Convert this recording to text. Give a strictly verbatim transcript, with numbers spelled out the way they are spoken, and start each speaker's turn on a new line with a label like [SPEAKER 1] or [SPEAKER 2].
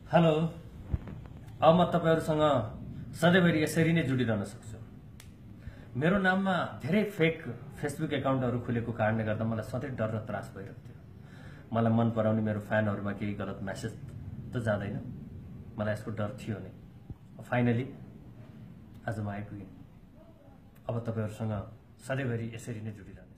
[SPEAKER 1] Hello, अब म तपाईहरुसँग सधैँभरि यसरी नै जुडिरहन सक्छु। मेरो नाममा धेरै फेक फेसबुक एकाउन्टहरु खुलेको कारणले गर्दा मलाई सधैँ डर र त्रास भइरहेको थियो। मलाई मन पराउने मेरो फ्यानहरुमा केही गलत मेसेज त जाँदैन, मलाई यसको डर थियो नै। फाइनली आज म आइपुगेँ। अब तपाईहरुसँग सधैँभरि यसरी नै जुडिरहन